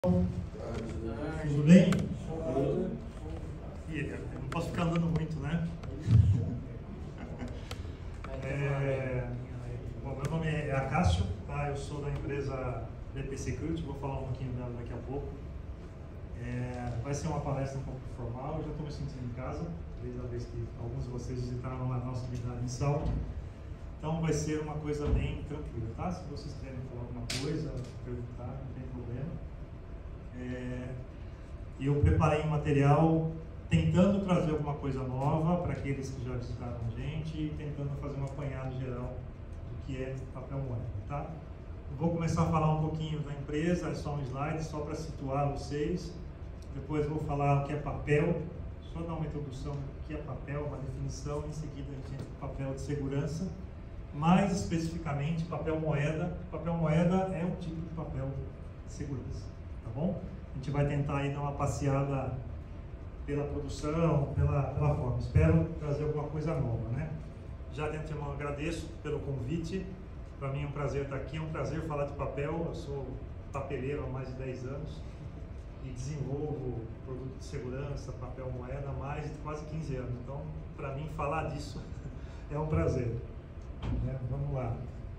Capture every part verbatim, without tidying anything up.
Tudo bem? Ih, eu não posso ficar andando muito, né? É, bom, meu nome é Acácio, tá? Eu sou da empresa B P Security, vou falar um pouquinho dela daqui a pouco. É, vai ser uma palestra um pouco formal, eu já estou me sentindo em casa, desde a vez que alguns de vocês visitaram a nossa unidade em Salto. Então vai ser uma coisa bem tranquila, tá? Se vocês querem falar alguma coisa, perguntar, não tem problema. É, eu preparei um material tentando trazer alguma coisa nova para aqueles que já visitaram a gente e tentando fazer um apanhado geral do que é papel moeda, tá? Eu vou começar a falar um pouquinho da empresa, é só um slide, só para situar vocês. Depois vou falar o que é papel, só dar uma introdução do que é papel, uma definição, em seguida a gente entra no papel de segurança. Mais especificamente, papel moeda. Papel moeda é um tipo de papel de segurança, tá bom? A gente vai tentar aí dar uma passeada pela produção, pela, pela forma. Espero trazer alguma coisa nova, né? Já de antemão agradeço pelo convite. Para mim é um prazer estar aqui, é um prazer falar de papel. Eu sou papeleiro há mais de dez anos e desenvolvo produto de segurança, papel moeda há mais de quase quinze anos. Então, para mim, falar disso é um prazer. É, vamos lá.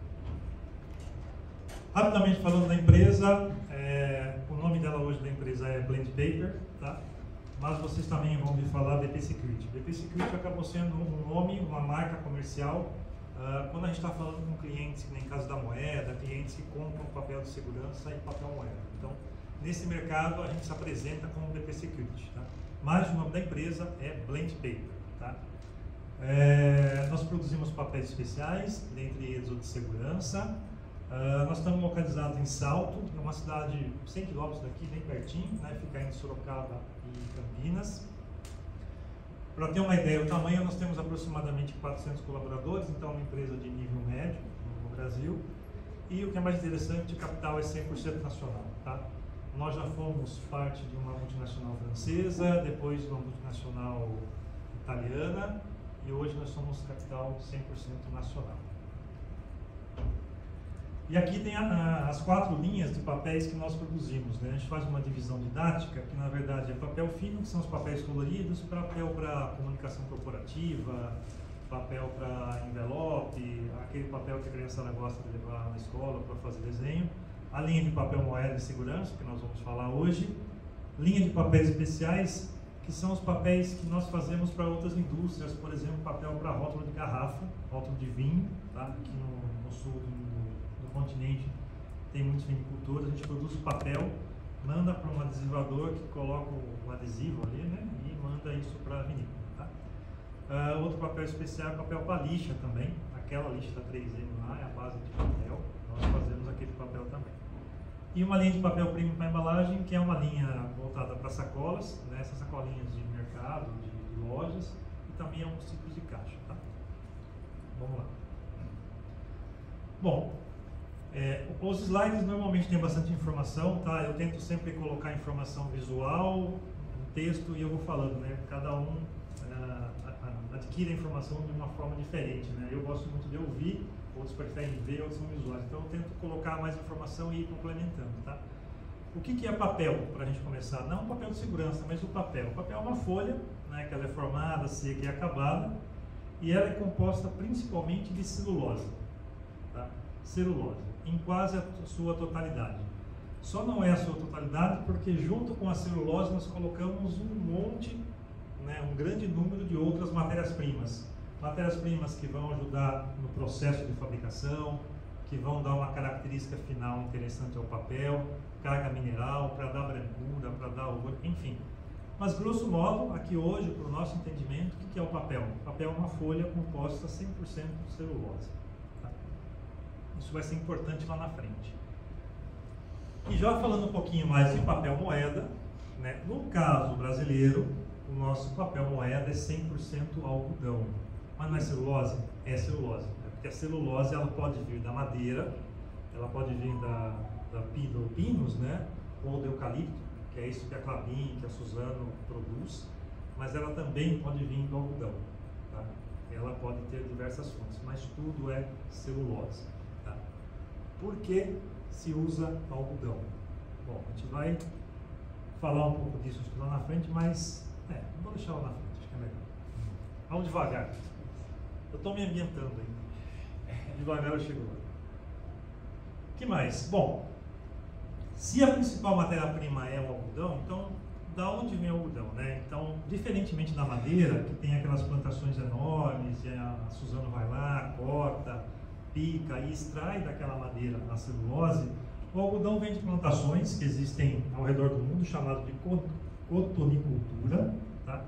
Rapidamente falando da empresa, é, o nome dela hoje da empresa é Blend Paper, tá? Mas vocês também vão ouvir falar B P Security. B P Security acabou sendo um nome, uma marca comercial, uh, quando a gente está falando com clientes, que nem Casa da Moeda, clientes que compram papel de segurança e papel moeda. Então, nesse mercado a gente se apresenta como B P Security, tá? Mas o nome da empresa é Blend Paper, tá? É, nós produzimos papéis especiais, dentre eles o de segurança. Uh, nós estamos localizados em Salto, é uma cidade cem quilômetros daqui, bem pertinho, né? Fica entre Sorocaba e Campinas. Para ter uma ideia do tamanho, nós temos aproximadamente quatrocentos colaboradores, então é uma empresa de nível médio no Brasil. E o que é mais interessante, o capital é cem por cento nacional, tá? Nós já fomos parte de uma multinacional francesa, depois de uma multinacional italiana, e hoje nós somos capital cem por cento nacional. E aqui tem a, a, as quatro linhas de papéis que nós produzimos, né? A gente faz uma divisão didática, que na verdade é papel fino, que são os papéis coloridos, papel para comunicação corporativa, papel para envelope, aquele papel que a criançada gosta de levar na escola para fazer desenho, a linha de papel moeda de segurança, que nós vamos falar hoje, linha de papéis especiais, que são os papéis que nós fazemos para outras indústrias, por exemplo, papel para rótulo de garrafa, rótulo de vinho, tá? Aqui no, no sul do, do continente tem muitos vinicultores, a gente produz papel, manda para um adesivador que coloca o adesivo ali, né? E manda isso para a vinícola, tá? Uh, outro papel especial é papel para lixa também, aquela lixa da três M lá é a base de papel, nós fazemos aquele papel também. E uma linha de papel premium para embalagem, que é uma linha voltada para sacolas, né, essas sacolinhas de mercado, de, de lojas, e também alguns tipos de caixa, tá? Vamos lá. Bom, é, os slides normalmente têm bastante informação, tá? Eu tento sempre colocar informação visual, um texto, e eu vou falando, né? Cada um uh, adquire a informação de uma forma diferente, né? Eu gosto muito de ouvir, outros preferem ver, outros são visuais. Então eu tento colocar mais informação e ir complementando, tá? O que, que é papel, para a gente começar? Não o papel de segurança, mas o papel. O papel é uma folha, né, que ela é formada, seca e acabada, e ela é composta principalmente de celulose, tá? Celulose, em quase a sua totalidade. Só não é a sua totalidade porque junto com a celulose nós colocamos um monte, né, um grande número de outras matérias-primas. Matérias-primas que vão ajudar no processo de fabricação, que vão dar uma característica final interessante ao papel, carga mineral, para dar brancura, para dar odor, enfim. Mas, grosso modo, aqui hoje, para o nosso entendimento, o que é o papel? O papel é uma folha composta cem por cento de celulose. Tá? Isso vai ser importante lá na frente. E já falando um pouquinho mais de papel moeda, né, no caso brasileiro, o nosso papel moeda é cem por cento algodão. Mas não é celulose? É celulose. Né? Porque a celulose ela pode vir da madeira, ela pode vir da, da do pinus, né? Ou do eucalipto, que é isso que a Clabin, que a Suzano produz, mas ela também pode vir do algodão. Tá? Ela pode ter diversas fontes, mas tudo é celulose. Tá? Por que se usa algodão? Bom, a gente vai falar um pouco disso lá na frente, mas é, não vou deixar lá na frente, acho que é melhor. Vamos devagar. Eu estou me ambientando aí. Devagar eu chego lá. O que mais? Bom, se a principal matéria-prima é o algodão, então da onde vem o algodão, né? Então, diferentemente da madeira, que tem aquelas plantações enormes, e a Suzano vai lá, corta, pica e extrai daquela madeira a celulose, o algodão vem de plantações que existem ao redor do mundo, chamado de cotonicultura, tá?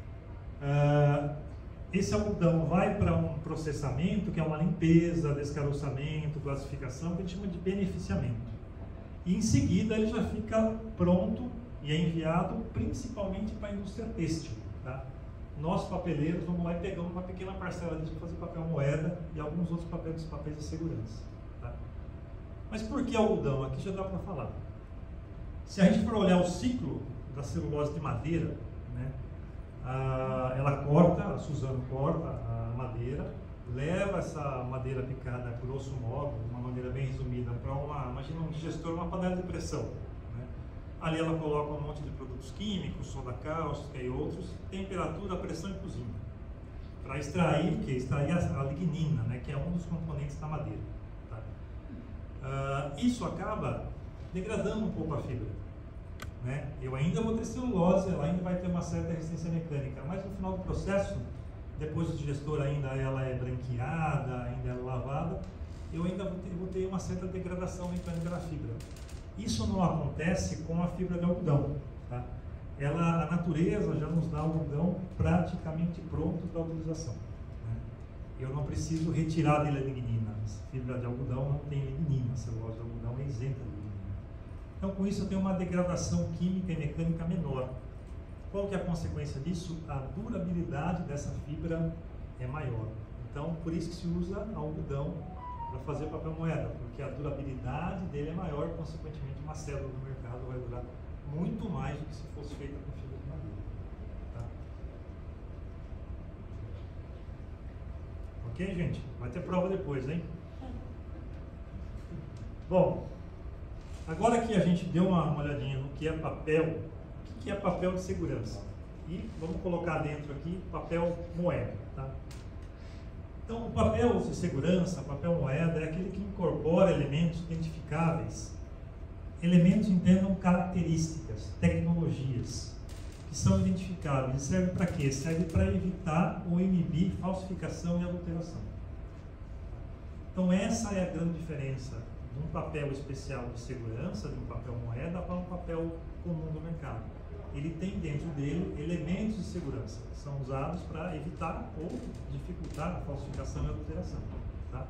Uh, esse algodão vai para um processamento, que é uma limpeza, descaroçamento, classificação, que a gente chama de beneficiamento. E em seguida ele já fica pronto e é enviado principalmente para a indústria têxtil, tá? Nós, papeleiros, vamos lá e pegamos uma pequena parcela disso para fazer papel moeda e alguns outros papéis, papéis de segurança, tá? Mas por que algodão? Aqui já dá para falar. Se a gente for olhar o ciclo da celulose de madeira, né, a, ela corta, a Suzano corta a madeira, leva essa madeira picada, grosso modo, de uma maneira bem resumida, para uma, imagina um digestor, uma panela de pressão. Né? Ali ela coloca um monte de produtos químicos, soda cáustica e outros, temperatura, pressão e cozinha, para extrair o que? Extrair a, a lignina, né, que é um dos componentes da madeira. Tá? Uh, isso acaba degradando um pouco a fibra. Né? Eu ainda vou ter celulose, ela ainda vai ter uma certa resistência mecânica, mas no final do processo, depois do digestor ainda ela é branqueada, ainda é lavada, eu ainda vou ter, vou ter uma certa degradação mecânica da fibra. Isso não acontece com a fibra de algodão. Tá? Ela, a natureza já nos dá algodão praticamente pronto para utilização. Né? Eu não preciso retirar dele a lignina. A fibra de algodão não tem lignina, a celulose de algodão é isenta de lignina. Então, com isso, eu tenho uma degradação química e mecânica menor. Qual que é a consequência disso? A durabilidade dessa fibra é maior. Então, por isso que se usa algodão para fazer papel moeda, porque a durabilidade dele é maior, consequentemente, uma célula no mercado vai durar muito mais do que se fosse feita com fibra de madeira. Tá? Ok, gente? Vai ter prova depois, hein? Bom, agora que a gente deu uma, uma olhadinha no que é papel, o que é papel de segurança? E vamos colocar dentro aqui papel moeda. Tá? Então, o papel de segurança, papel moeda, é aquele que incorpora elementos identificáveis. Elementos, entendam, características, tecnologias, que são identificáveis. E serve para quê? Serve para evitar ou inibir falsificação e adulteração. Então, essa é a grande diferença de um papel especial de segurança, de um papel moeda, para um papel comum do mercado. Ele tem dentro dele elementos de segurança, que são usados para evitar ou dificultar a falsificação e a adulteração. Tá?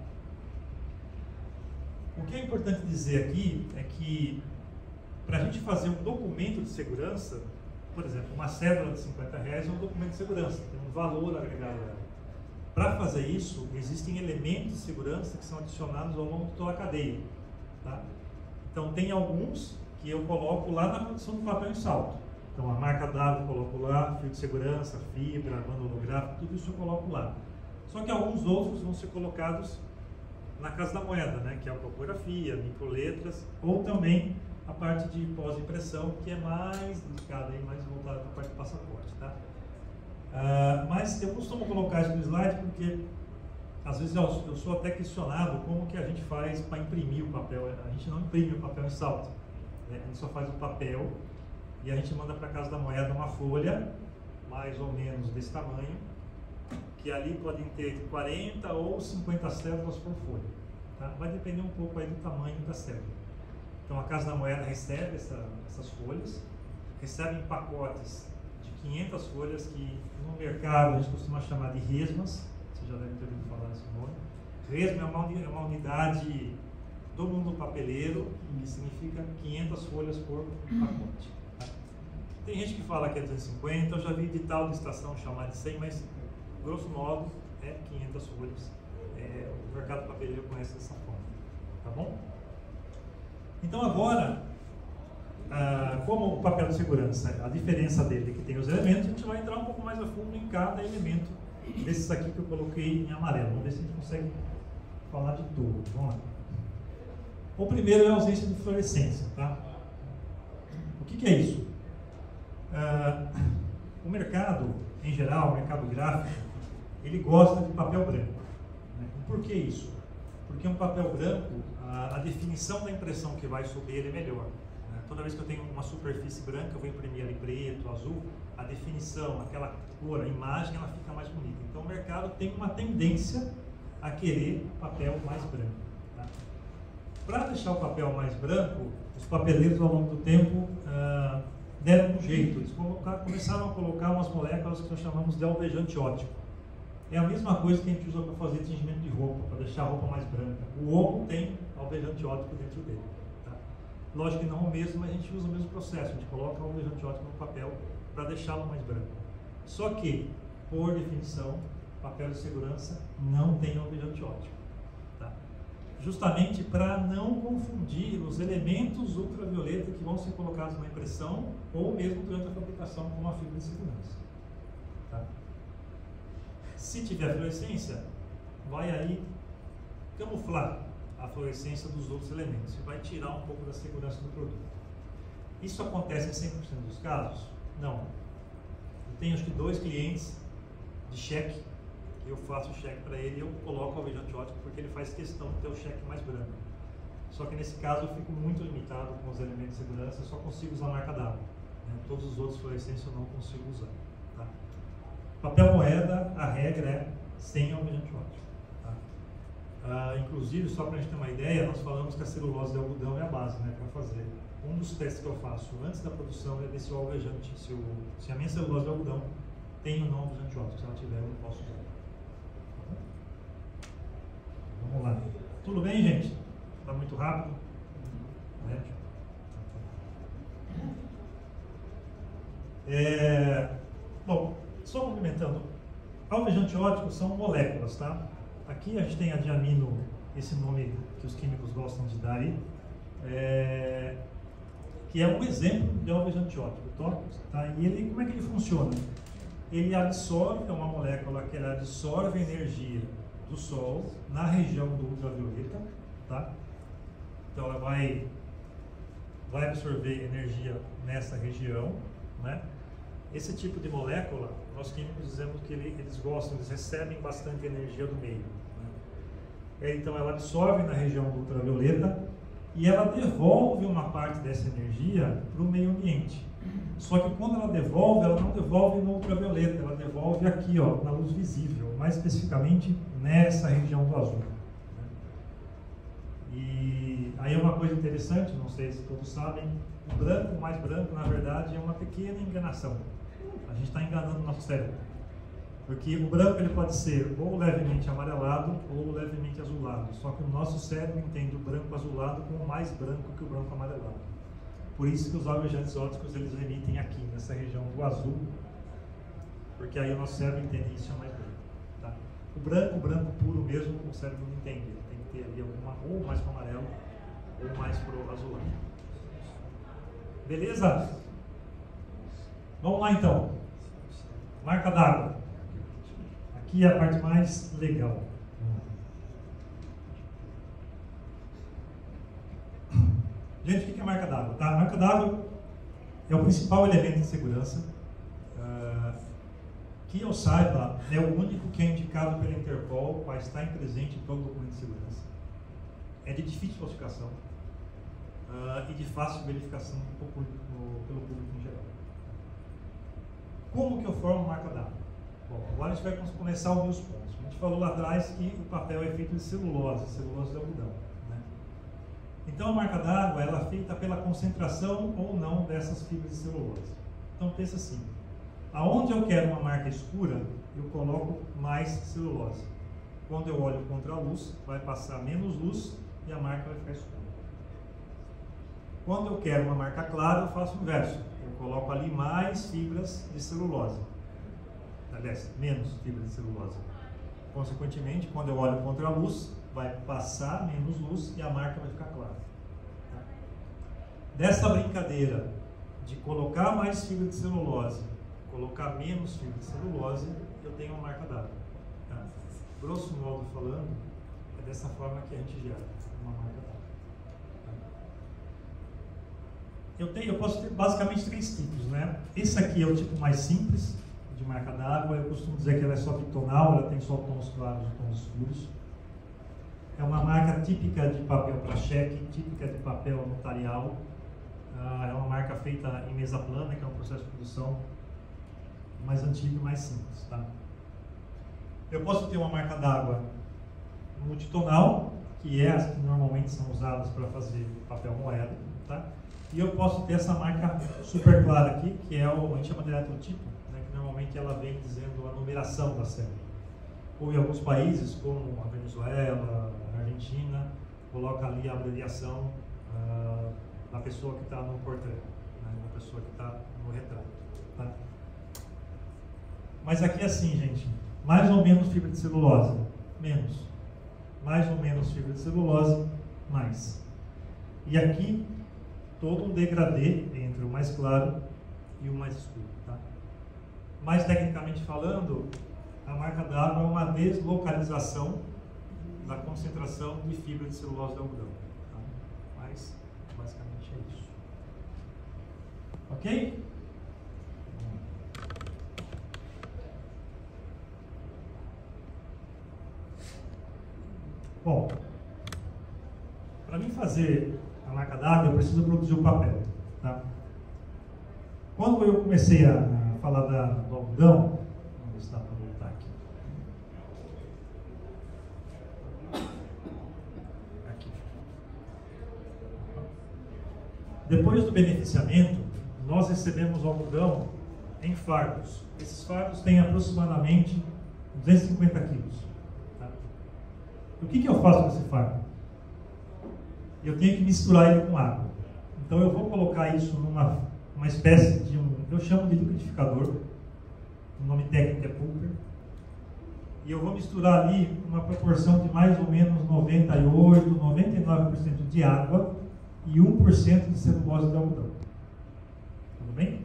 O que é importante dizer aqui é que, para a gente fazer um documento de segurança, por exemplo, uma cédula de cinquenta reais é um documento de segurança, tem um valor agregado a ela. Para fazer isso, existem elementos de segurança que são adicionados ao longo de toda a cadeia. Tá? Então, tem alguns que eu coloco lá na produção do papel em salto. Então, a marca d'água eu coloco lá, fio de segurança, fibra, banda holográfica, tudo isso eu coloco lá. Só que alguns outros vão ser colocados na casa da moeda, né? Que é a topografia, microletras, ou também a parte de pós-impressão, que é mais delicada e mais voltada para a parte de passaporte. Tá? Uh, mas eu costumo colocar isso no slide porque às vezes eu, eu sou até questionado como que a gente faz para imprimir o papel. A gente não imprime o papel em salto, né? A gente só faz o papel e a gente manda para a casa da moeda uma folha, mais ou menos desse tamanho, que ali podem ter quarenta ou cinquenta cédulas por folha. Tá? Vai depender um pouco aí do tamanho da cédula. Então a casa da moeda recebe essa, essas folhas, recebe em pacotes de quinhentas folhas que no mercado a gente costuma chamar de resmas, você já deve ter ouvido falar desse nome. Resma é uma, é uma unidade do mundo papeleiro, que significa quinhentas folhas por pacote. Tá? Tem gente que fala que é duzentos e cinquenta, eu já vi edital de estação chamar de cem, mas grosso modo é quinhentas folhas. É, o mercado papeleiro conhece dessa forma. Tá bom? Então agora, ah, como o papel de segurança, a diferença dele é que tem os elementos, a gente vai entrar um pouco mais a fundo em cada elemento desses aqui que eu coloquei em amarelo. Vamos ver se a gente consegue falar de tudo. Vamos lá. O primeiro é a ausência de fluorescência. Tá? que, que é isso? Uh, o mercado, em geral, o mercado gráfico, ele gosta de papel branco. Né? E por que isso? Porque um papel branco, a, a definição da impressão que vai sobre ele é melhor. Né? Toda vez que eu tenho uma superfície branca, eu vou imprimir ali preto, azul, a definição, aquela cor, a imagem, ela fica mais bonita. Então o mercado tem uma tendência a querer papel mais branco. Tá? Para deixar o papel mais branco, os papeleiros ao longo do tempo ah, deram um jeito. Eles colocar, começaram a colocar umas moléculas que nós chamamos de alvejante óptico. É a mesma coisa que a gente usa para fazer tingimento de roupa, para deixar a roupa mais branca. O oco tem alvejante óptico dentro dele. Tá? Lógico que não o mesmo, mas a gente usa o mesmo processo. A gente coloca o alvejante óptico no papel para deixá-lo mais branco. Só que, por definição, papel de segurança não tem alvejante óptico. Tá? Justamente para não confundir os elementos ultravioleta que vão ser colocados na impressão ou mesmo durante a fabricação com a fibra de segurança. Tá? Se tiver fluorescência, vai aí camuflar a fluorescência dos outros elementos e vai tirar um pouco da segurança do produto. Isso acontece em cem por cento dos casos? Não. Eu tenho acho que dois clientes de cheque, que eu faço o cheque para ele e eu coloco o alvejante óptico porque ele faz questão de ter o cheque mais branco. Só que nesse caso eu fico muito limitado com os elementos de segurança, eu só consigo usar a marca d'água. Né? Todos os outros fluorescentes eu não consigo usar. Tá? Papel moeda, a regra é sem alvejante óptico. Tá? Ah, inclusive, só para a gente ter uma ideia, nós falamos que a celulose de algodão é a base, né, para fazer. Um dos testes que eu faço antes da produção é ver se o alvejante, se, o, se a minha celulose de algodão tem ou não alvejante óptico. Se ela tiver, eu não posso usar. Vamos lá. Tudo bem, gente? Está muito rápido? Né? É, bom, só complementando, alvejante óptico são moléculas, tá? Aqui a gente tem a diamino, esse nome que os químicos gostam de dar aí, é, que é um exemplo de alvejante óptico, tá? E ele, como é que ele funciona? Ele absorve, é uma molécula que ela absorve energia do Sol na região do ultravioleta, tá? Então ela vai, vai absorver energia nessa região, né? Esse tipo de molécula, nós químicos dizemos que ele, eles gostam, eles recebem bastante energia do meio. Né? Então ela absorve na região do ultravioleta e ela devolve uma parte dessa energia para o meio ambiente. Só que quando ela devolve, ela não devolve no ultravioleta, ela devolve aqui, ó, na luz visível, mais especificamente nessa região do azul. Né? E aí é uma coisa interessante, não sei se todos sabem, o branco mais branco, na verdade, é uma pequena enganação. A gente está enganando o nosso cérebro. Porque o branco ele pode ser ou levemente amarelado ou levemente azulado. Só que o nosso cérebro entende o branco azulado como mais branco que o branco amarelado. Por isso que os alvejantes ópticos eles emitem aqui, nessa região do azul. Porque aí o nosso cérebro entende isso é mais branco. Tá? O branco, o branco puro mesmo, o cérebro não entende. Ele tem que ter ali alguma, ou mais para o amarelo ou mais para o azulado. Beleza? Vamos lá então. Marca d'água. Aqui é a parte mais legal. Gente, o que é marca d'água? Tá? A marca d'água é o principal elemento de segurança. Uh, que eu saiba, é o único que é indicado pela Interpol para estar presente em todo documento de segurança. É de difícil falsificação uh, e de fácil verificação pelo público, pelo público em geral. Como que eu formo marca d'água? Bom, agora a gente vai começar a unir os pontos. A gente falou lá atrás que o papel é feito de celulose, celulose de algodão. Né? Então a marca d'água ela é feita pela concentração ou não dessas fibras de celulose. Então pensa assim, aonde eu quero uma marca escura, eu coloco mais celulose. Quando eu olho contra a luz, vai passar menos luz e a marca vai ficar escura. Quando eu quero uma marca clara, eu faço o inverso. Eu coloco ali mais fibras de celulose. Aliás, menos fibras de celulose. Consequentemente, quando eu olho contra a luz, vai passar menos luz e a marca vai ficar clara. Tá? Dessa brincadeira de colocar mais fibra de celulose, colocar menos fibra de celulose, eu tenho uma marca d'água. Tá? Grosso modo falando, é dessa forma que a gente gera uma marca d'água. eu, tenho, eu posso ter basicamente três tipos, né? Esse aqui é o tipo mais simples de marca d'água. Eu costumo dizer que ela é só bitonal, ela tem só tons claros e tons escuros. É uma marca típica de papel para cheque, típica de papel notarial. Ah, é uma marca feita em mesa plana, que é um processo de produção mais antigo e mais simples, tá? Eu posso ter uma marca d'água multitonal, que é as que normalmente são usadas para fazer papel moeda, tá? E eu posso ter essa marca super clara aqui, que é o, a gente chama de eletrotipo, né? Que normalmente ela vem dizendo a numeração da série. Ou em alguns países, como a Venezuela, a Argentina, coloca ali a abreviação uh, da pessoa que está no portrait, né? Da pessoa que está no retrato, tá? Mas aqui é assim, gente, mais ou menos fibra de celulose, menos. Mais ou menos fibra de celulose, mais. E aqui, todo um degradê entre o mais claro e o mais escuro, tá? Mais tecnicamente falando, a marca d'água é uma deslocalização da concentração de fibra de celulose de algodão, tá? Mas, basicamente é isso. Ok? Bom, para mim fazer a marca d'água, eu preciso produzir o papel, tá? Quando eu comecei a, a falar da, do algodão, vamos ver se dá para voltar aqui. Aqui. Depois do beneficiamento, nós recebemos o algodão em fardos. Esses fardos têm aproximadamente duzentos e cinquenta quilos. O que, que eu faço com esse fardo? Eu tenho que misturar ele com água. Então eu vou colocar isso numa uma espécie de um, eu chamo de liquidificador, o nome técnico é pulper, e eu vou misturar ali uma proporção de mais ou menos noventa e oito por cento, noventa e nove por cento de água e um por cento de celulose de algodão. Tudo bem?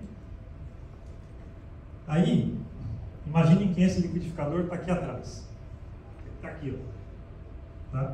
Aí, imaginem que esse liquidificador está aqui atrás. Está aqui, ó. Tá?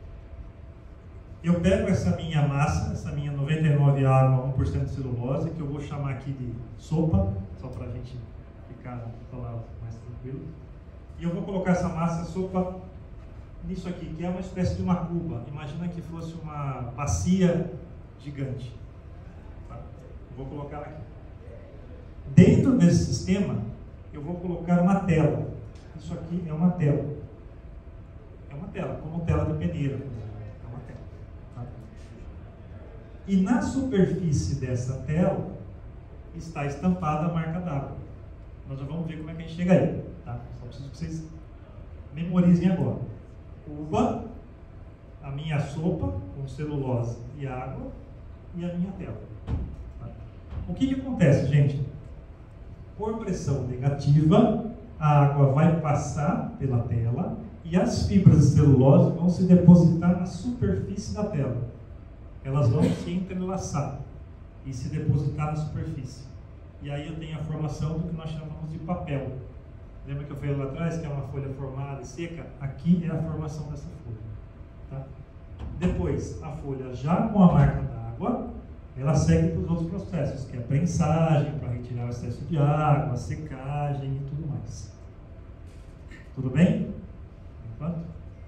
Eu pego essa minha massa, essa minha noventa e nove água, um por cento de celulose, que eu vou chamar aqui de sopa, só para a gente ficar, falar mais tranquilo. E eu vou colocar essa massa sopa nisso aqui, que é uma espécie de uma cuba. Imagina que fosse uma bacia gigante. Tá? Eu vou colocar aqui. Dentro desse sistema, eu vou colocar uma tela. Isso aqui é uma tela. É uma tela, como tela de peneira. É uma tela. Tá? E na superfície dessa tela está estampada a marca d'água. Nós já vamos ver como é que a gente chega aí. Tá? Só preciso que vocês memorizem agora. Cuba, a minha sopa com celulose e água e a minha tela. Tá? O que, que acontece, gente? Por pressão negativa, a água vai passar pela tela e as fibras de celulose vão se depositar na superfície da tela. Elas vão se entrelaçar e se depositar na superfície. E aí eu tenho a formação do que nós chamamos de papel. Lembra que eu falei lá atrás que é uma folha formada e seca? Aqui é a formação dessa folha. Tá? Depois, a folha já com a marca d'água, ela segue para os outros processos, que é a prensagem, para retirar o excesso de água, a secagem e tudo mais. Tudo bem? Enquanto?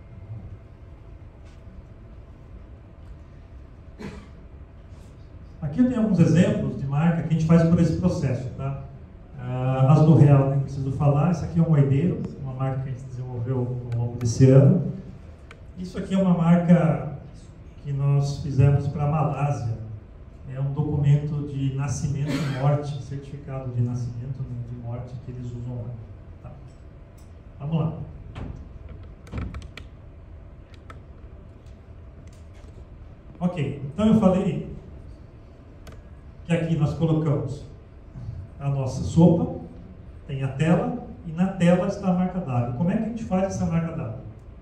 Aqui eu tenho alguns exemplos de marca que a gente faz por esse processo, tá? Ah, as do Real nem preciso falar. Isso aqui é um moedeiro, uma marca que a gente desenvolveu ao longo desse ano. Isso aqui é uma marca que nós fizemos para a Malásia. É um documento de nascimento e morte, certificado de nascimento e de morte que eles usam lá. Tá. Vamos lá. Ok, então eu falei que aqui nós colocamos a nossa sopa, tem a tela, e na tela está a marca d'água. Como é que a gente faz essa marca d'água?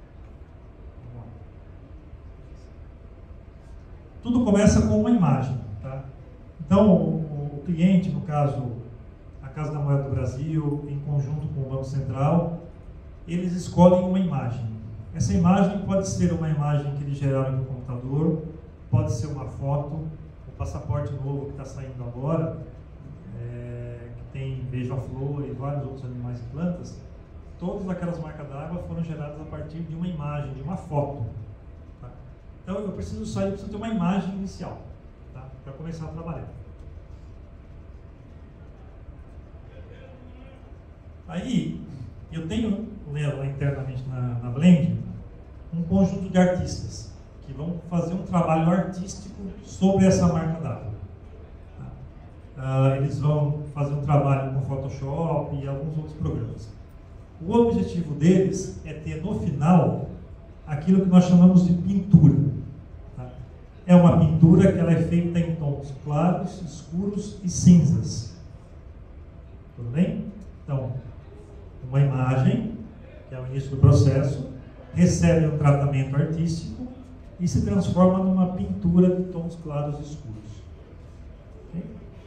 Tudo começa com uma imagem. Tá? Então, o, o cliente, no caso, a Casa da Moeda do Brasil, em conjunto com o Banco Central, eles escolhem uma imagem. Essa imagem pode ser uma imagem que eles geraram no computador, pode ser uma foto, passaporte novo que está saindo agora, é, que tem beija-flor e vários outros animais e plantas, todas aquelas marcas d'água foram geradas a partir de uma imagem, de uma foto. Tá? Então eu preciso sair, eu preciso ter uma imagem inicial, tá? Para começar a trabalhar. Aí eu tenho, né, lá internamente na, na Blend, um conjunto de artistas que vão fazer um trabalho artístico sobre essa marca d'água. Tá? Uh, eles vão fazer um trabalho com Photoshop e alguns outros programas. O objetivo deles é ter no final aquilo que nós chamamos de pintura. Tá? É uma pintura que ela é feita em tons claros, escuros e cinzas. Tudo bem? Então, uma imagem, que é o início do processo, recebe um tratamento artístico e se transforma numa pintura de tons claros e escuros. Okay?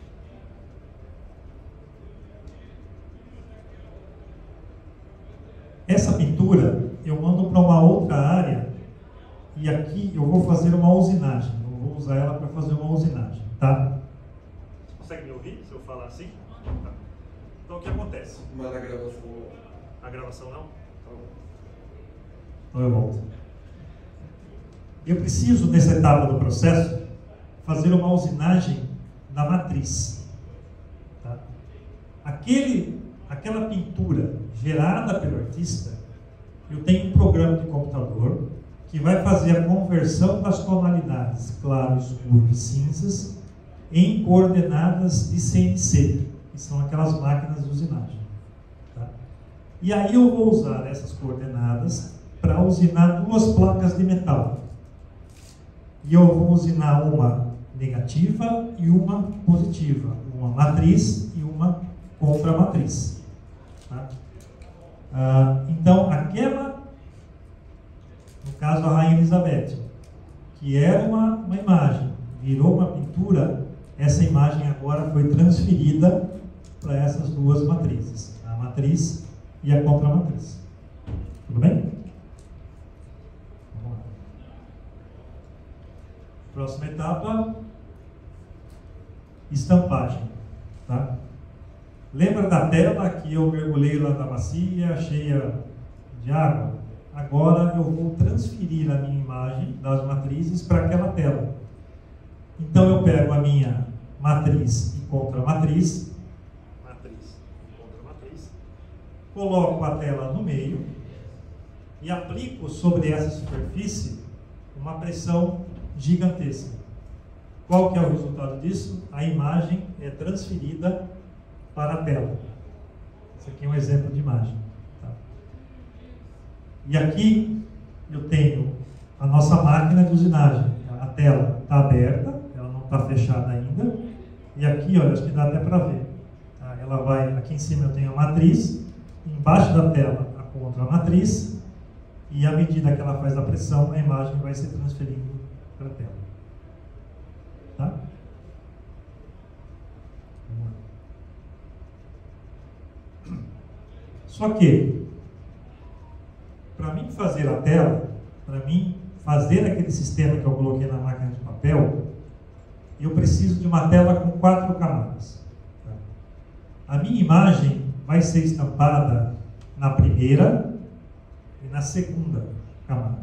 Essa pintura eu mando para uma outra área e aqui eu vou fazer uma usinagem. Eu vou usar ela para fazer uma usinagem, tá? Consegue me ouvir se eu falar assim? Tá. Então o que acontece? Mas a gravação... A gravação não? Então eu volto. Eu preciso, nessa etapa do processo, fazer uma usinagem da matriz. Tá? Aquele, aquela pintura gerada pelo artista, eu tenho um programa de computador que vai fazer a conversão das tonalidades claro, escuro e cinzas em coordenadas de C N C, que são aquelas máquinas de usinagem. Tá? E aí eu vou usar essas coordenadas para usinar duas placas de metal. E eu vou usinar uma negativa e uma positiva, uma matriz e uma contramatriz. Tá? Ah, então, aquela, no caso a Rainha Elizabeth, que era uma, uma imagem, virou uma pintura, essa imagem agora foi transferida para essas duas matrizes, a matriz e a contramatriz. Tudo bem? Vamos lá. Próxima etapa, estampagem. Tá? Lembra da tela que eu mergulhei lá na bacia, cheia de água? Agora eu vou transferir a minha imagem das matrizes para aquela tela. Então eu pego a minha matriz e contramatriz, matriz e contramatriz, coloco a tela no meio e aplico sobre essa superfície uma pressão gigantesca. Qual que é o resultado disso? A imagem é transferida para a tela. Esse aqui é um exemplo de imagem. Tá? E aqui eu tenho a nossa máquina de usinagem. A tela está aberta, ela não está fechada ainda. E aqui, olha, acho que dá até para ver. Tá? Ela vai, aqui em cima eu tenho a matriz, embaixo da tela a contramatriz, e à medida que ela faz a pressão, a imagem vai se transferindo para a tela. Tá? Vamos lá. Só que, para mim fazer a tela, para mim fazer aquele sistema que eu coloquei na máquina de papel, eu preciso de uma tela com quatro camadas. Tá? A minha imagem vai ser estampada na primeira e na segunda camada.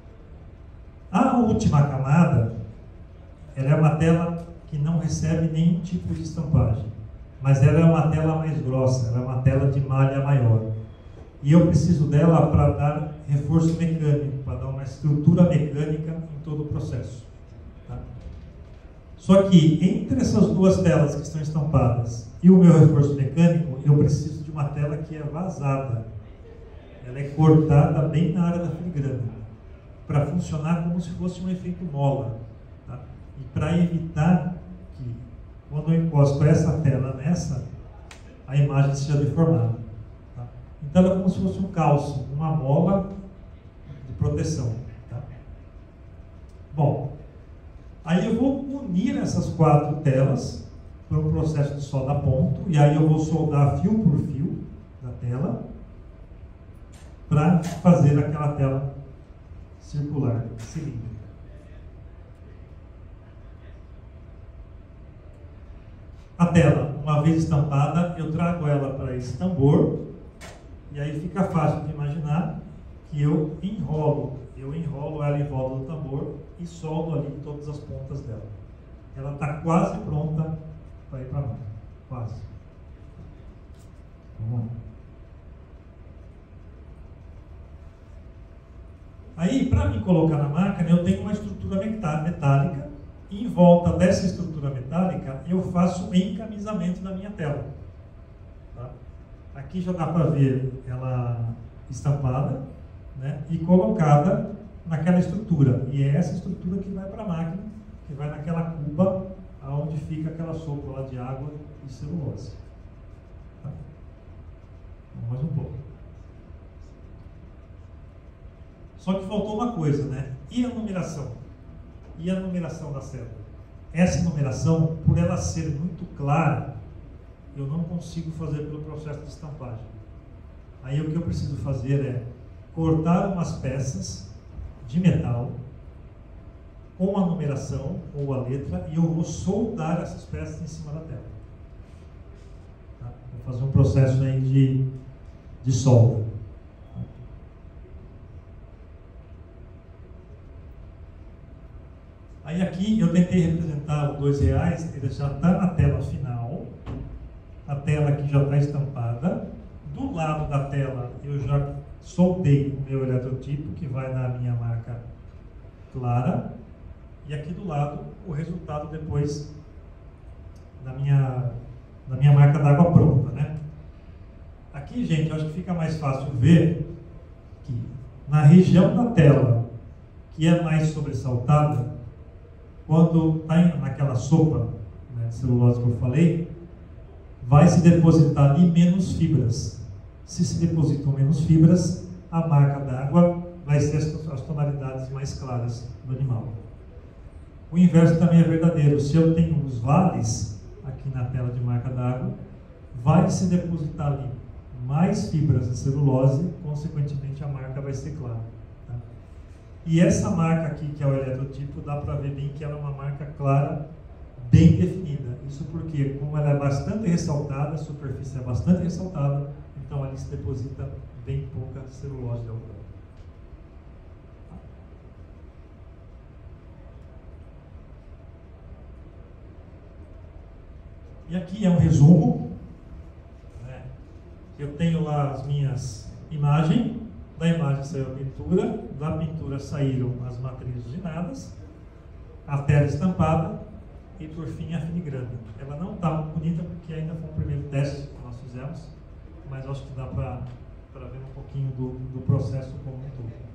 A última camada, ela é uma tela que não recebe nenhum tipo de estampagem, mas ela é uma tela mais grossa, ela é uma tela de malha maior. E eu preciso dela para dar reforço mecânico, para dar uma estrutura mecânica em todo o processo. Tá? Só que entre essas duas telas que estão estampadas e o meu reforço mecânico, eu preciso de uma tela que é vazada. Ela é cortada bem na área da filigrana, para funcionar como se fosse um efeito mola. Tá? E para evitar que, quando eu encosto essa tela nessa, a imagem seja deformada. Tá? Então ela é como se fosse um calço, uma mola de proteção. Tá? Bom, aí eu vou unir essas quatro telas para um processo de solda a ponto, e aí eu vou soldar fio por fio da tela para fazer aquela tela circular, cilíndrica. A tela, uma vez estampada, eu trago ela para esse tambor, e aí fica fácil de imaginar que eu enrolo, eu enrolo ela em volta do tambor e soldo ali todas as pontas dela. Ela está quase pronta para ir para a máquina, quase. Vamos lá. Aí, para me colocar na máquina, eu tenho uma estrutura metálica, e em volta dessa estrutura metálica, eu faço o encamisamento da minha tela. Tá? Aqui já dá para ver ela estampada, né, e colocada naquela estrutura. E é essa estrutura que vai para a máquina, que vai naquela cuba, onde fica aquela sopa lá de água e celulose. Tá? Vamos mais um pouco. Só que faltou uma coisa, né? E a numeração? E a numeração da célula? Essa numeração, por ela ser muito clara, eu não consigo fazer pelo processo de estampagem. Aí o que eu preciso fazer é cortar umas peças de metal com a numeração ou a letra, e eu vou soldar essas peças em cima da tela. Tá? Vou fazer um processo aí de, de solda. Aí aqui eu tentei representar o dois reais, ele já está na tela final, a tela aqui já está estampada. Do lado da tela eu já soldei o meu eletrotipo, que vai na minha marca clara, e aqui do lado o resultado depois da minha, da minha marca d'água pronta, né? Aqui, gente, eu acho que fica mais fácil ver que na região da tela que é mais sobressaltada, quando está naquela sopa, né, de celulose que eu falei, vai se depositar ali menos fibras. Se se depositam menos fibras, a marca d'água vai ser as, as tonalidades mais claras do animal. O inverso também é verdadeiro. Se eu tenho os vales aqui na tela de marca d'água, vai se depositar ali mais fibras de celulose, consequentemente a marca vai ser clara. Tá? E essa marca aqui, que é o eletrotipo, dá para ver bem que ela é uma marca clara, bem definida. Isso porque, como ela é bastante ressaltada, a superfície é bastante ressaltada, então ali se deposita bem pouca celulose de algodão. E aqui é um resumo, né? Eu tenho lá as minhas imagens, da imagem saiu a pintura, da pintura saíram as matrizes usinadas, a tela estampada e por fim a filigrana. Ela não está muito bonita porque ainda foi um primeiro teste que nós fizemos, mas acho que dá para ver um pouquinho do, do processo como um todo.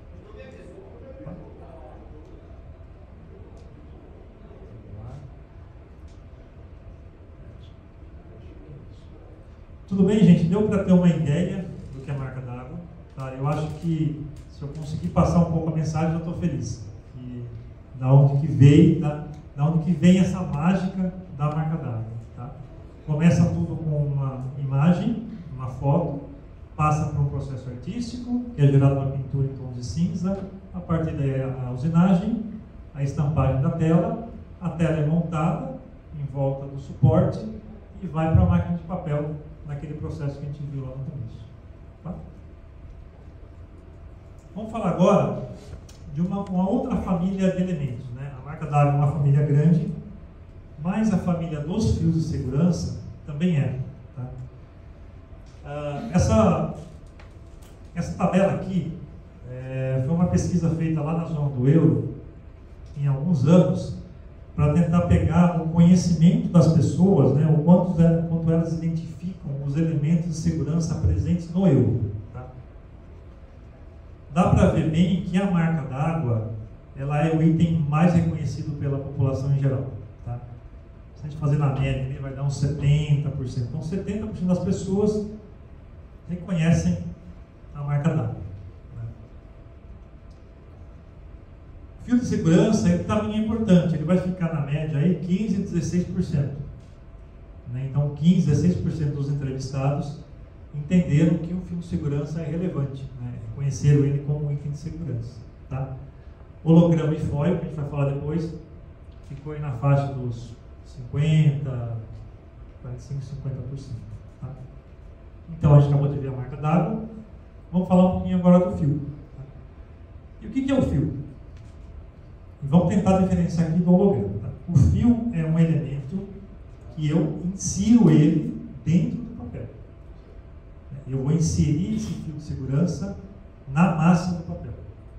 Tudo bem, gente? Deu para ter uma ideia do que é a marca d'água? Tá? Eu acho que se eu conseguir passar um pouco a mensagem, eu estou feliz. E da onde que veio, da, da onde que vem essa mágica da marca d'água. Tá? Começa tudo com uma imagem, uma foto, passa por um processo artístico, que é gerado uma pintura em tons de cinza, a partir daí a usinagem, a estampagem da tela, a tela é montada em volta do suporte e vai para a máquina de papel, naquele processo que a gente viu lá no começo. Tá? Vamos falar agora de uma, uma outra família de elementos. Né? A marca d'água é uma família grande, mas a família dos fios de segurança também é. Tá? Ah, essa, essa tabela aqui é, foi uma pesquisa feita lá na zona do euro, em alguns anos, para tentar pegar o conhecimento das pessoas, né, o quanto, quanto elas identificam os elementos de segurança presentes no euro. Tá? Dá para ver bem que a marca d'água ela é o item mais reconhecido pela população em geral. Tá? Se a gente fazer na média, ele vai dar uns setenta por cento. Então, setenta por cento das pessoas reconhecem a marca d'água. Fio de segurança, ele também é importante, ele vai ficar na média aí quinze a dezesseis por cento. Né? Então, quinze a dezesseis por cento dos entrevistados entenderam que o fio de segurança é relevante, né? Reconheceram ele como um item de segurança. Tá? Holograma e foil, que a gente vai falar depois, ficou aí na faixa dos cinquenta quarenta e cinco, cinquenta por cento. Tá? Então, a gente acabou de ver a marca d'água. Vamos falar um pouquinho agora do fio. Tá? E o que, que é o fio? E vamos tentar diferenciar aqui do holograma. Tá? O fio é um elemento que eu insiro ele dentro do papel. Eu vou inserir esse fio de segurança na massa do papel.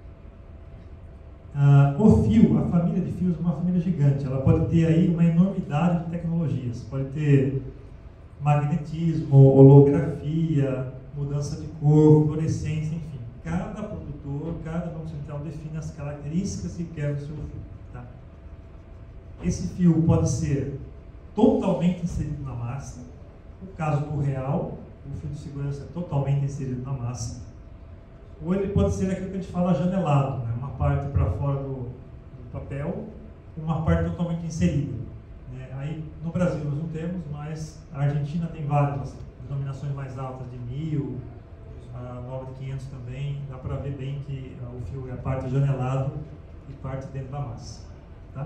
Ah, o fio, a família de fios é uma família gigante. Ela pode ter aí uma enormidade de tecnologias. Pode ter magnetismo, holografia, mudança de cor, fluorescência, enfim. Cada produtor, cada banco central define as características que quer do seu fio. Tá? Esse fio pode ser totalmente inserido na massa. No caso do real, o fio de segurança é totalmente inserido na massa. Ou ele pode ser aquilo que a gente fala janelado, né? Uma parte para fora do, do papel, uma parte totalmente inserida. Né? Aí no Brasil nós não temos, mas a Argentina tem várias denominações mais altas de mil, a nova de quinhentos também. Dá para ver bem que uh, o fio é a parte janelado e parte dentro da massa. Tá?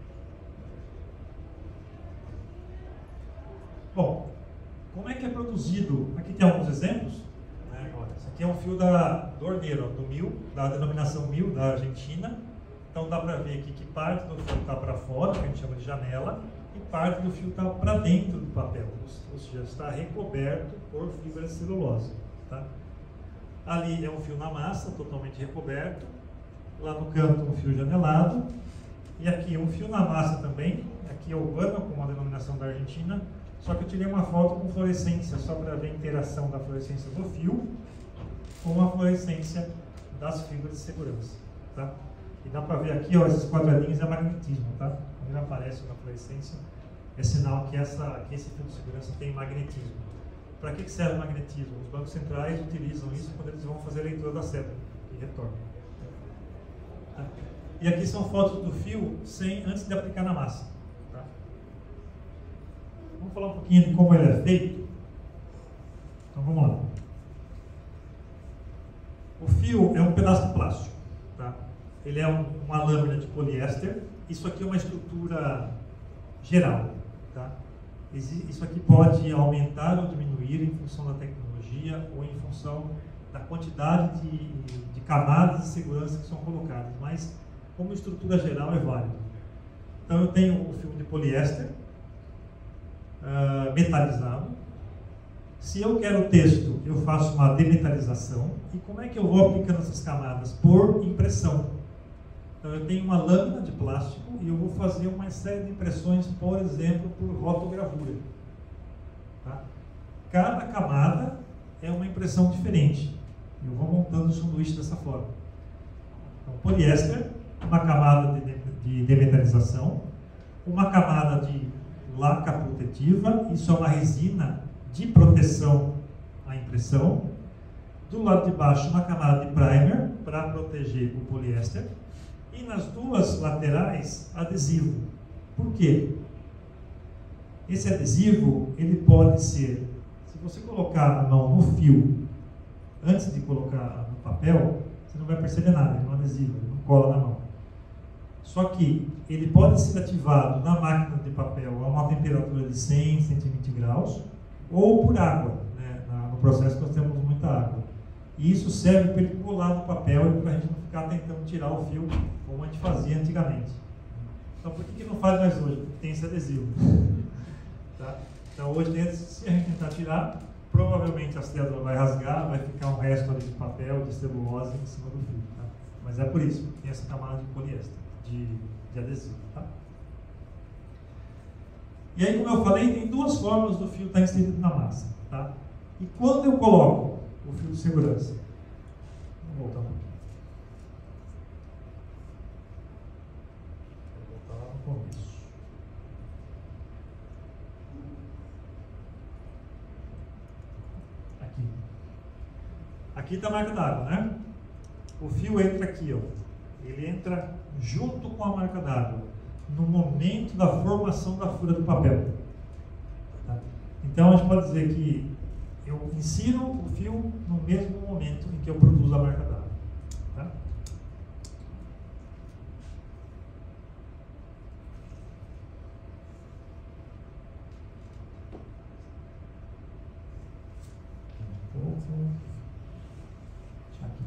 Bom, como é que é produzido? Aqui tem alguns exemplos. Né? Olha, esse aqui é um fio da, do Horneiro, do mil, da denominação mil, da Argentina. Então dá para ver aqui que parte do fio está para fora, que a gente chama de janela, e parte do fio está para dentro do papel, ou seja, está recoberto por fibra de celulose. Tá? Ali é um fio na massa, totalmente recoberto. Lá no canto um fio janelado. E aqui um fio na massa também. Aqui é urbano, com a denominação da Argentina. Só que eu tirei uma foto com fluorescência, só para ver a interação da fluorescência do fio com a fluorescência das fibras de segurança. Tá? E dá para ver aqui, ó, esses quadradinhos é magnetismo. Tá? Quando ele aparece na fluorescência, é sinal que, essa, que esse fio de segurança tem magnetismo. Para que, que serve o magnetismo? Os bancos centrais utilizam isso quando eles vão fazer a leitura da cédula e retorno. Tá? E aqui são fotos do fio sem, antes de aplicar na massa. Tá? Vamos falar um pouquinho de como ele é feito? Então vamos lá. O fio é um pedaço de plástico. Tá? Ele é um, uma lâmina de poliéster. Isso aqui é uma estrutura geral. Tá? Isso aqui pode aumentar ou diminuir em função da tecnologia ou em função da quantidade de, de camadas de segurança que são colocadas, mas como estrutura geral é válido. Então eu tenho o filme de poliéster uh, metalizado. Se eu quero texto, eu faço uma demetalização. E como é que eu vou aplicando essas camadas? Por impressão. Então eu tenho uma lâmina de plástico e eu vou fazer uma série de impressões, por exemplo, por rotogravura. Tá? Cada camada é uma impressão diferente. Eu vou montando o sanduíche dessa forma. Então, poliéster, uma camada de, de demetalização, uma camada de laca protetiva, isso é uma resina de proteção à impressão. Do lado de baixo, uma camada de primer para proteger o poliéster. E nas duas laterais, adesivo. Por quê? Esse adesivo, ele pode ser, se você colocar a mão no fio, antes de colocar no papel, você não vai perceber nada, ele é um adesivo, ele não cola na mão. Só que ele pode ser ativado na máquina de papel a uma temperatura de cem, cento e vinte graus, ou por água, né? No processo nós temos muita água. E isso serve para ele colar no papel e para a gente não ficar tentando tirar o fio como a gente fazia antigamente. Então por que, que não faz mais hoje? Porque tem esse adesivo. Tá? Então hoje, se a gente tentar tirar, provavelmente a cédula vai rasgar, vai ficar um resto ali de papel, de celulose em cima do fio. Tá? Mas é por isso que tem essa camada de poliéster, de, de adesivo. Tá? E aí, como eu falei, tem duas formas do fio estar inserido na massa. Tá? E quando eu coloco o fio de segurança, vamos voltar um pouquinho. Vou voltar lá no começo. Aqui. Aqui está a marca d'água, né? O fio entra aqui, ó. Ele entra junto com a marca d'água, no momento da formação da fura do papel. Tá? Então a gente pode dizer que eu insiro o fio no mesmo momento em que eu produzo a marca d'água. Tá? um pouco. Aqui.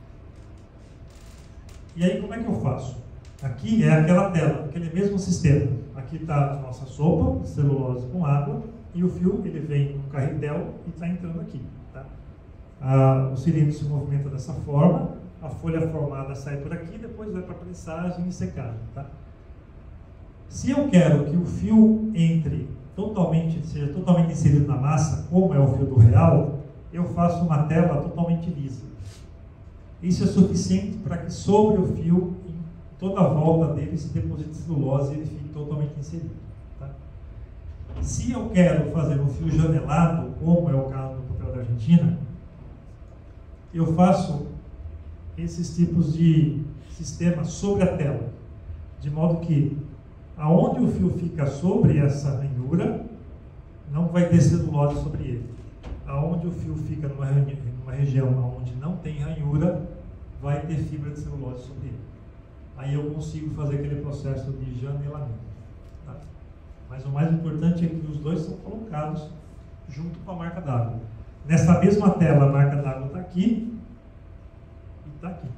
E aí, como é que eu faço? Aqui é aquela tela, aquele mesmo sistema. Aqui está a nossa sopa de celulose com água e o fio ele vem no carretel e está entrando aqui. Tá? Ah, o cilindro se movimenta dessa forma, a folha formada sai por aqui, depois vai para prensagem e secagem. Tá? Se eu quero que o fio entre totalmente, seja totalmente inserido na massa, como é o fio do real, eu faço uma tela totalmente lisa. Isso é suficiente para que sobre o fio, em toda a volta dele, se deposite celulose e ele fique totalmente inserido. Tá? Se eu quero fazer um fio janelado, como é o caso do papel da Argentina, eu faço esses tipos de sistemas sobre a tela, de modo que aonde o fio fica sobre essa ranhura, não vai ter celulose sobre ele. Aonde o fio fica numa, numa região onde não tem ranhura, vai ter fibra de celulose sobre ele. Aí eu consigo fazer aquele processo de janelamento. Tá? Mas o mais importante é que os dois são colocados junto com a marca d'água. Nessa mesma tela, a marca d'água está aqui e está aqui.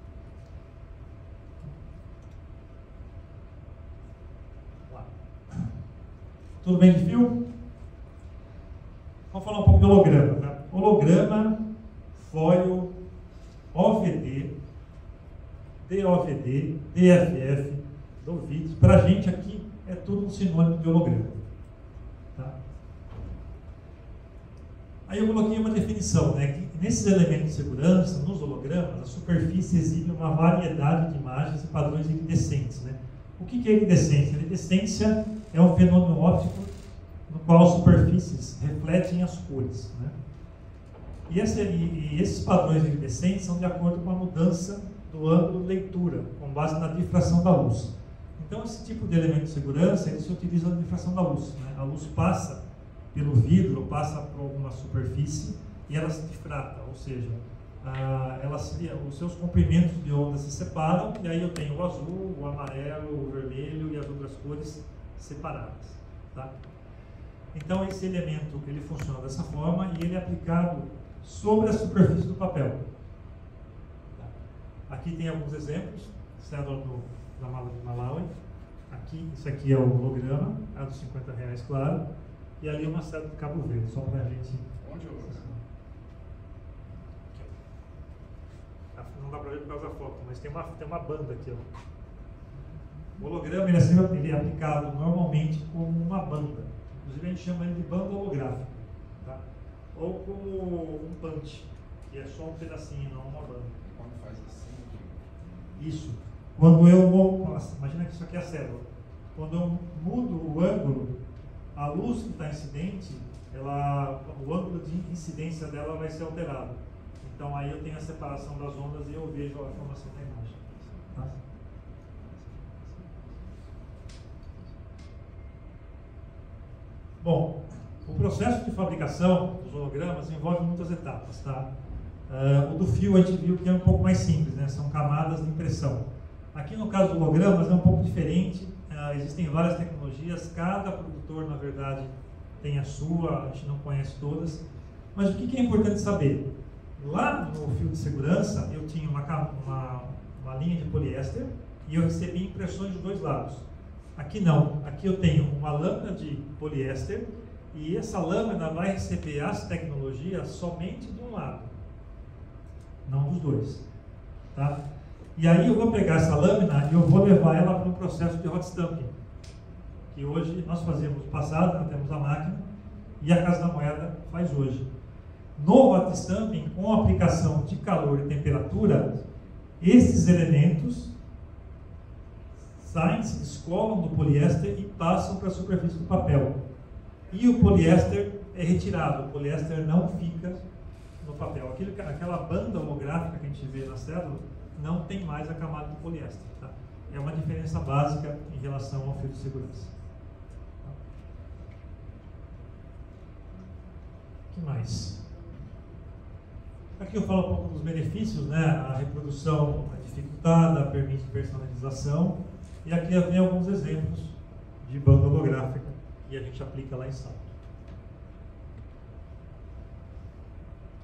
Tudo bem de fio? Vamos falar um pouco de holograma. Tá? Holograma, foil, O V D, D O V D, D F F, do vídeo. Para a gente aqui é tudo um sinônimo de holograma. Tá? Aí eu coloquei uma definição, né, que nesses elementos de segurança, nos hologramas, a superfície exibe uma variedade de imagens e padrões iridescentes. Né? O que é iridescência? Iridescência é um fenômeno óptico no qual as superfícies refletem as cores. Né? E, esse, e, e esses padrões iridescentes são de acordo com a mudança do ângulo de leitura, com base na difração da luz. Então, esse tipo de elemento de segurança, ele se utiliza na difração da luz. Né? A luz passa pelo vidro, passa por alguma superfície e ela se difrata, ou seja, ah, ela se, os seus comprimentos de onda se separam e aí eu tenho o azul, o amarelo, o vermelho e as outras cores separadas. Tá? Então, esse elemento ele funciona dessa forma e ele é aplicado sobre a superfície do papel. Aqui tem alguns exemplos, cédula do, da mala de Malawi. Aqui, isso aqui é o holograma, a dos cinquenta reais, claro. E ali uma cédula de Cabo Verde, só para a gente... Onde eu vou? Não dá para ver por causa da foto, mas tem uma, tem uma banda aqui. Ó. O holograma ele é, sempre, ele é aplicado normalmente como uma banda. Inclusive a gente chama ele de banda holográfica. Tá? Ou como um punch, que é só um pedacinho, não uma banda. Quando faz assim? Isso. Quando eu vou... Imagina que isso aqui é a célula. Quando eu mudo o ângulo, a luz que está incidente, ela, o ângulo de incidência dela vai ser alterado. Então aí eu tenho a separação das ondas e eu vejo a formação da imagem. Tá? Bom, o processo de fabricação dos hologramas envolve muitas etapas. Tá? Uh, o do fio a gente viu que é um pouco mais simples, né? São camadas de impressão. Aqui no caso do hologramas é um pouco diferente, uh, existem várias tecnologias, cada produtor na verdade tem a sua, a gente não conhece todas, mas o que, que é importante saber? Lá no fio de segurança eu tinha uma, uma, uma linha de poliéster e eu recebi impressões de dois lados. Aqui não, aqui eu tenho uma lâmina de poliéster e essa lâmina vai receber as tecnologias somente de um lado, não dos dois. Tá? E aí eu vou pegar essa lâmina e eu vou levar ela para um processo de hot stamping, que hoje nós fazíamos no passado, nós temos a máquina, e a Casa da Moeda faz hoje. No hot stamping, com a aplicação de calor e temperatura, esses elementos saem, se descolam do poliéster e passam para a superfície do papel. E o poliéster é retirado, o poliéster não fica no papel. Aquilo, aquela banda holográfica que a gente vê na célula não tem mais a camada de poliéster. Tá? É uma diferença básica em relação ao fio de segurança. O que mais? Aqui eu falo um pouco dos benefícios, né? A reprodução é dificultada, permite personalização. E aqui eu tenho alguns exemplos de banda holográfica e a gente aplica lá em sala.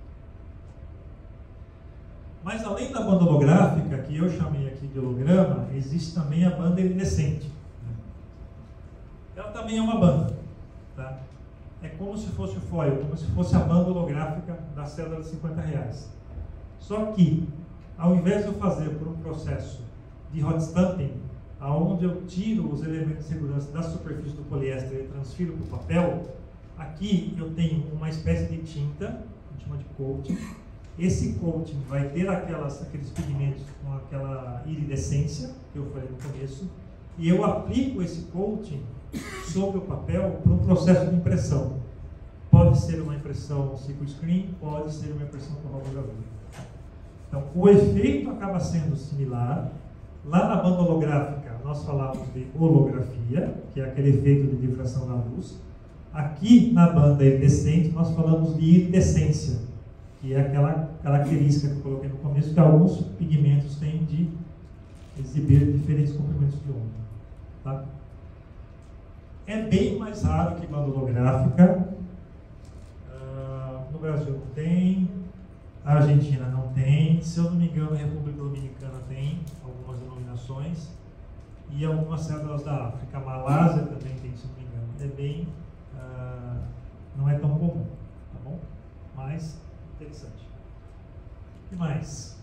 Mas além da banda holográfica, que eu chamei aqui de holograma, existe também a banda iridescente. Ela também é uma banda. Tá? É como se fosse o foil, como se fosse a banda holográfica da cédula de cinquenta reais. Só que, ao invés de eu fazer por um processo de hot stamping, onde eu tiro os elementos de segurança da superfície do poliéster e transfiro para o papel, aqui eu tenho uma espécie de tinta, a gente chama de coating. Esse coating vai ter aquelas, aqueles pigmentos com aquela iridescência, que eu falei no começo, e eu aplico esse coating sobre o papel para um processo de impressão. Pode ser uma impressão single screen, pode ser uma impressão com hologravura. Então, o efeito acaba sendo similar. Lá na banda holográfica, nós falamos de holografia, que é aquele efeito de difração da luz. Aqui, na banda iridescente, nós falamos de iridescência, que é aquela característica que eu coloquei no começo, que alguns pigmentos têm de exibir diferentes comprimentos de onda. Tá? É bem mais raro que banda holográfica. Uh, no Brasil não tem, a Argentina não tem, se eu não me engano a República Dominicana tem algumas denominações, e algumas cédulas da África. A Malásia também tem, se eu não me engano. É bem, uh, não é tão comum, tá bom? Mas interessante. O que mais?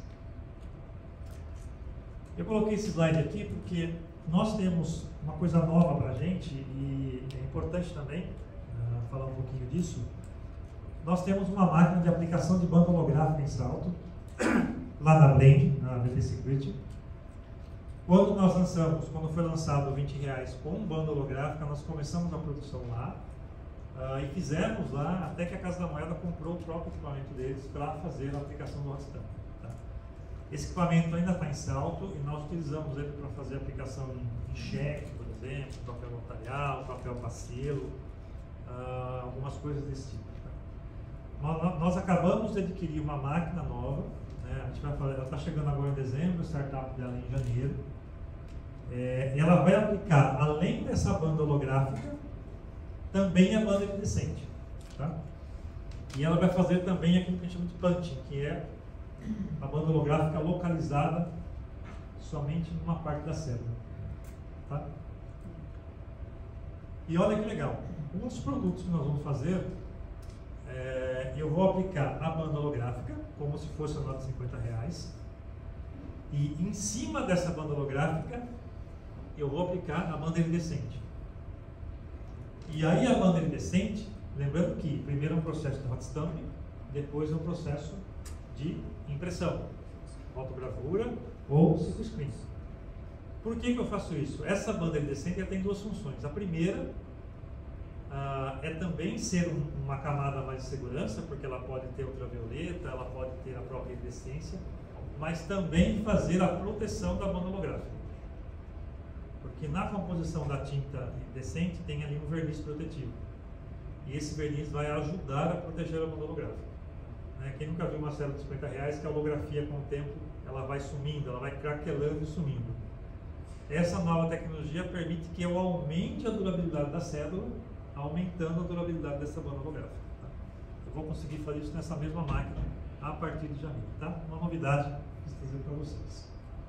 Eu coloquei esse slide aqui porque nós temos uma coisa nova para a gente, e é importante também uh, falar um pouquinho disso. Nós temos uma máquina de aplicação de banda holográfica em salto, lá na Blend, na B T Security. Quando nós lançamos, quando foi lançado vinte reais com banda holográfica, nós começamos a produção lá, uh, e fizemos lá até que a Casa da Moeda comprou o próprio equipamento deles para fazer a aplicação do hot stamp. Tá? Esse equipamento ainda está em salto e nós utilizamos ele para fazer a aplicação em, em cheque, por exemplo, papel notarial, papel parcelo, uh, algumas coisas desse tipo. Nós acabamos de adquirir uma máquina nova, né? A gente vai falar, ela está chegando agora em dezembro, o startup dela em janeiro. É, ela vai aplicar, além dessa banda holográfica, também a banda iridescente. Tá? E ela vai fazer também aquilo que a gente chama de punching, que é a banda holográfica localizada somente numa parte da célula. Tá? E olha que legal, um dos produtos que nós vamos fazer, É, eu vou aplicar a banda holográfica, como se fosse a nota de cinquenta reais, e em cima dessa banda holográfica, eu vou aplicar a banda iridescente. E aí a banda iridescente, lembrando que primeiro é um processo de hot stamping, depois é um processo de impressão, fotogravura ou single screen. Por que que eu faço isso? Essa banda iridescente tem duas funções. A primeira Uh, é também ser um, uma camada mais de segurança, porque ela pode ter ultravioleta, ela pode ter a própria iridescência, mas também fazer a proteção da banda holográfica. Porque na composição da tinta iridescente tem ali um verniz protetivo. E esse verniz vai ajudar a proteger a banda holográfica. Né? Quem nunca viu uma célula de cinquenta reais, que a holografia com o tempo ela vai sumindo, ela vai craquelando e sumindo. Essa nova tecnologia permite que eu aumente a durabilidade da cédula, aumentando a durabilidade dessa banda holográfica. Tá? Eu vou conseguir fazer isso nessa mesma máquina a partir de janeiro. Tá? Uma novidade que eu trazer para vocês.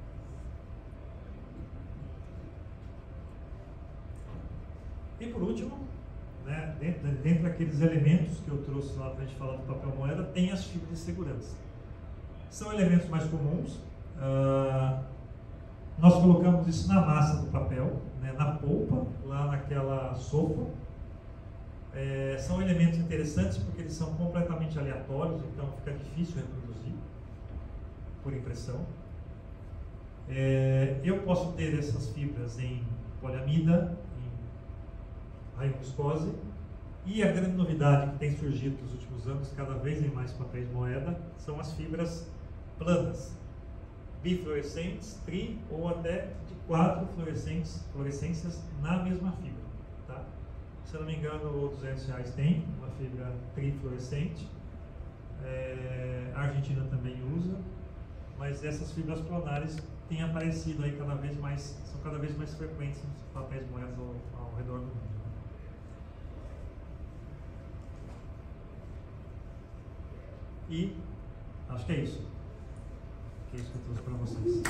E por último, né, dentro, dentro daqueles elementos que eu trouxe lá para a gente falar do papel moeda, tem as fibras de segurança. São elementos mais comuns. Uh, nós colocamos isso na massa do papel, né, na polpa, lá naquela sopa. É, são elementos interessantes porque eles são completamente aleatórios, então fica difícil reproduzir por impressão. É, eu posso ter essas fibras em poliamida, em raio viscose, e a grande novidade que tem surgido nos últimos anos, cada vez em mais papéis moeda, são as fibras planas, bifluorescentes, tri ou até de quatro fluorescentes, fluorescências na mesma fibra. Tá? Se eu não me engano, o duzentos reais tem uma fibra trifluorescente, é, a Argentina também usa, mas essas fibras planares têm aparecido aí cada vez mais, são cada vez mais frequentes nos papéis moedas ao, ao redor do mundo. E acho que é isso. que é isso que eu trouxe para vocês.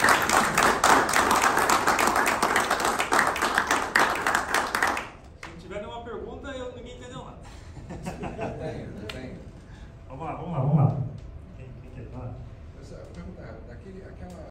Se não tiver nenhuma pergunta, eu, ninguém entendeu nada. Eu tenho, eu tenho. Vamos lá, vamos lá, vamos lá. Quem, quem quer falar? Eu só perguntar, daquele, aquela